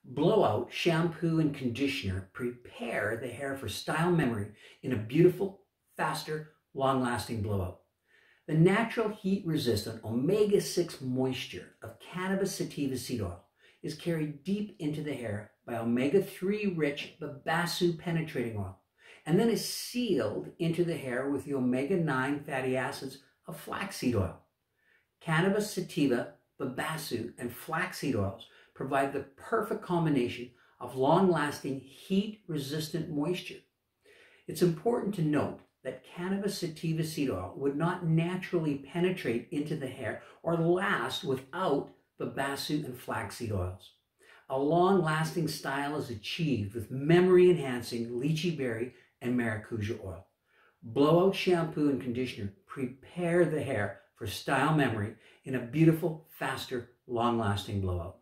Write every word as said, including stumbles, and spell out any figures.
Blowout Shampoo and Conditioner prepare the hair for style memory in a beautiful, faster, long-lasting blowout. The natural heat-resistant omega six moisture of Cannabis Sativa seed oil is carried deep into the hair by omega three rich Babassu penetrating oil, and then is sealed into the hair with the omega nine fatty acids of flaxseed oil. Cannabis Sativa, Babassu, and flaxseed oils provide the perfect combination of long-lasting heat-resistant moisture. It's important to note that Cannabis Sativa seed oil would not naturally penetrate into the hair or last without Babassu and flaxseed oils. A long-lasting style is achieved with memory-enhancing lychee berry and Maracuja oil. Blowout Shampoo and Conditioner prepare the hair for style memory in a beautiful, faster, long-lasting blowout.